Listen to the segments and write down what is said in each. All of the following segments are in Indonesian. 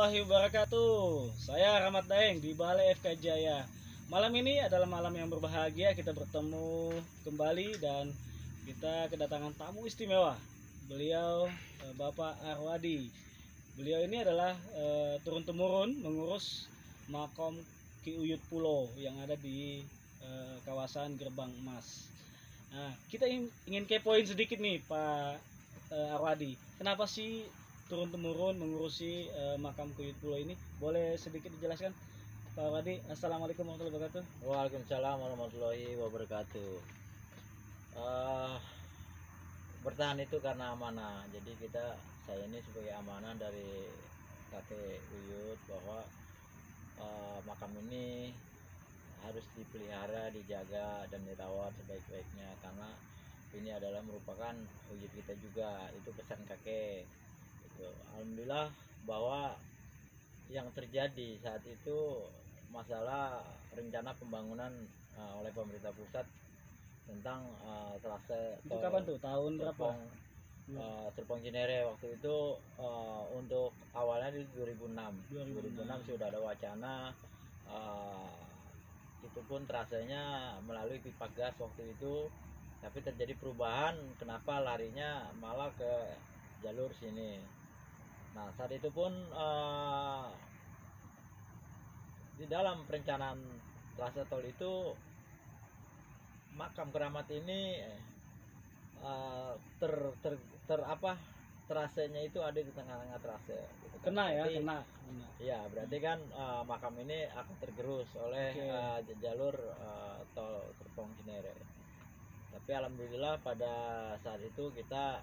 warahmatullahi wabarakatuh. Saya Rahmat Daeng di Balai FK Jaya. Malam ini adalah malam yang berbahagia, kita bertemu kembali dan kita kedatangan tamu istimewa. Beliau Bapak Arwadi. Beliau ini adalah turun-temurun mengurus Makom Ki Uyut Pulo yang ada di kawasan Gerbang Emas. Nah, kita ingin kepoin sedikit nih Pak Arwadi. Kenapa sih turun-temurun mengurusi makam Ki Uyut Pulo ini? Boleh sedikit dijelaskan Pak Arwadi? Assalamualaikum warahmatullahi wabarakatuh. Waalaikumsalam warahmatullahi wabarakatuh. Bertahan itu karena amanah. Jadi saya ini sebagai amanah dari kakek Uyut bahwa makam ini harus dipelihara, dijaga dan dirawat sebaik-baiknya karena ini adalah merupakan wujud kita juga. Itu pesan kakek. Itu alhamdulillah bahwa yang terjadi saat itu masalah rencana pembangunan oleh pemerintah pusat tentang trase Itu kapan tuh? Tahun berapa? Serpong Cinere waktu itu untuk awalnya di 2006 sudah ada wacana, itu pun trasenya melalui pipa gas waktu itu, tapi terjadi perubahan, kenapa larinya malah ke jalur sini. Nah saat itu pun di dalam perencanaan trase tol itu makam keramat ini trasenya itu ada di tengah-tengah trase gitu kan. Kena ya, berarti, kena. Ya berarti kan makam ini akan tergerus oleh jalur tol Serpong Cinere. Tapi alhamdulillah pada saat itu kita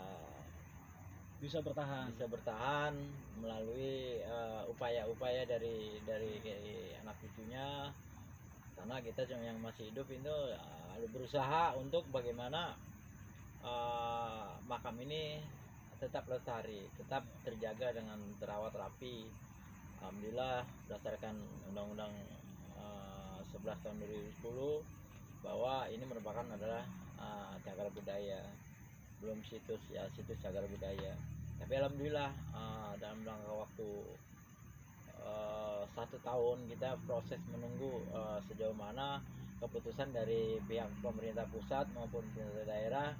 bisa bertahan melalui upaya-upaya dari anak cucunya, karena kita yang masih hidup itu berusaha untuk bagaimana makam ini tetap lestari, tetap terjaga dengan terawat rapi. Alhamdulillah berdasarkan Undang-Undang 11 tahun 2010 bahwa ini merupakan adalah cagar budaya, belum situs cagar budaya. Tapi alhamdulillah dalam jangka waktu 1 tahun kita proses menunggu sejauh mana keputusan dari pihak pemerintah pusat maupun pemerintah daerah,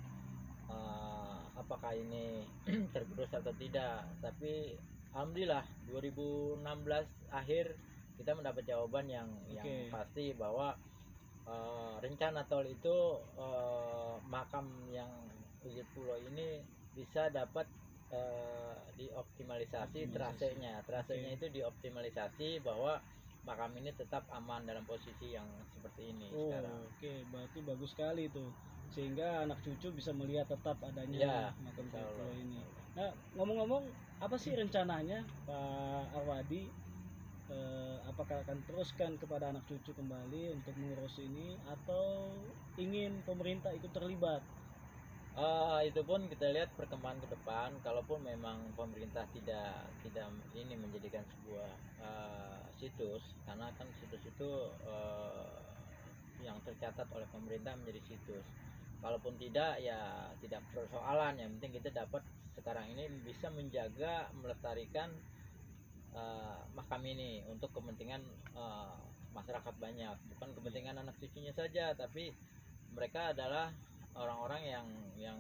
apakah ini tergerus atau tidak. Tapi alhamdulillah 2016 akhir kita mendapat jawaban yang pasti bahwa rencana tol itu makam yang Uyut Pulo ini bisa dapat dioptimalisasi trasenya itu dioptimalisasi bahwa makam ini tetap aman dalam posisi yang seperti ini sekarang. Oke, berarti bagus sekali itu, sehingga anak cucu bisa melihat tetap adanya makam Ki Uyut Pulo ini. Nah, ngomong-ngomong, apa sih rencananya Pak Arwadi? Apakah akan teruskan kepada anak cucu kembali untuk mengurus ini atau ingin pemerintah ikut terlibat? Itu pun kita lihat perkembangan ke depan. Kalaupun memang pemerintah tidak ini menjadikan sebuah situs, karena kan situs itu yang tercatat oleh pemerintah menjadi situs. Kalaupun tidak, ya tidak persoalan. Yang penting kita dapat sekarang ini bisa menjaga, melestarikan makam ini untuk kepentingan masyarakat banyak, bukan kepentingan anak cucunya saja, tapi mereka adalah orang-orang yang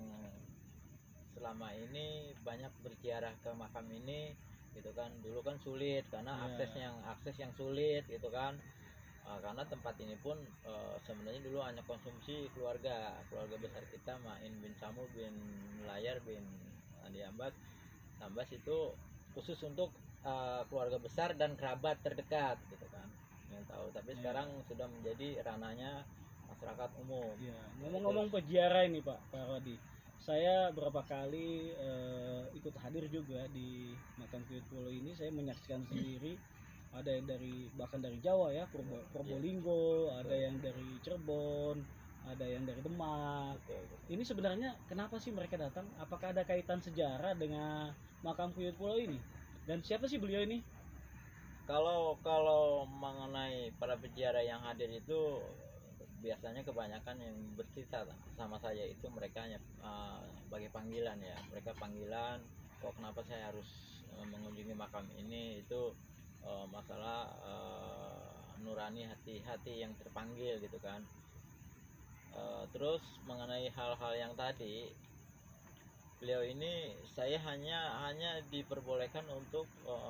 selama ini banyak berziarah ke makam ini gitu kan. Dulu kan sulit karena akses yang sulit gitu kan, karena tempat ini pun sebenarnya dulu hanya konsumsi keluarga besar kita, Main bin Samul bin Layar bin Andi Ambas itu khusus untuk keluarga besar dan kerabat terdekat gitu kan yang tahu. Tapi sekarang sudah menjadi ranahnya masyarakat umum. Ngomong-ngomong peziarah ini Pak Arwadi, saya berapa kali ikut hadir juga di makam Ki Uyut Pulo ini. Saya menyaksikan sendiri, ada yang bahkan dari Jawa ya, Probolinggo, ada yang dari Cirebon, ada yang dari Demak. Ini sebenarnya kenapa sih mereka datang? Apakah ada kaitan sejarah dengan makam Ki Uyut Pulo ini? Dan siapa sih beliau ini? Kalau mengenai para peziarah yang hadir itu biasanya kebanyakan yang bercerita sama saya itu mereka hanya sebagai panggilan ya. Mereka panggilan, kok kenapa saya harus mengunjungi makam ini itu masalah nurani hati-hati yang terpanggil gitu kan. Terus mengenai hal-hal yang tadi, beliau ini saya hanya diperbolehkan untuk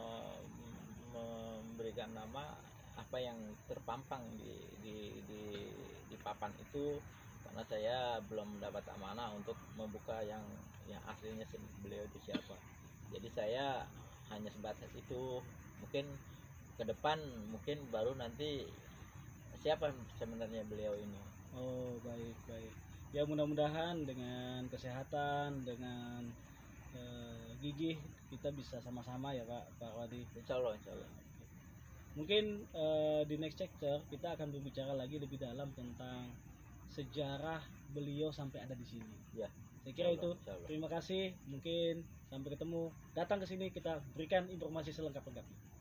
memberikan nama apa yang terpampang di papan itu, karena saya belum mendapat amanah untuk membuka yang aslinya beliau itu siapa. Jadi saya hanya sebatas itu. Mungkin ke depan mungkin baru nanti siapa sebenarnya beliau ini. Oh, baik baik. Ya, mudah-mudahan dengan kesehatan, dengan gigih kita bisa sama-sama ya Pak Wadi. Insya Allah, insya Allah. Mungkin di next chapter kita akan berbicara lagi lebih dalam tentang sejarah beliau sampai ada di sini. Ya. Saya kira itu. Insya Allah. Terima kasih. Mungkin sampai ketemu. Datang ke sini kita berikan informasi selengkap-lengkapnya.